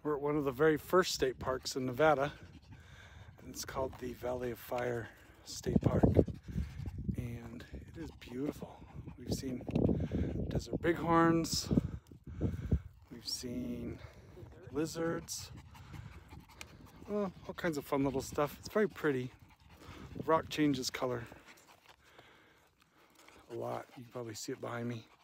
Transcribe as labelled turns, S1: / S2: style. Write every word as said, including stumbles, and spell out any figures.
S1: We're at one of the very first state parks in Nevada, and it's called the Valley of Fire State Park, and it is beautiful. We've seen desert bighorns, we've seen lizards, well, all kinds of fun little stuff. It's very pretty. The rock changes color a lot. You can probably see it behind me.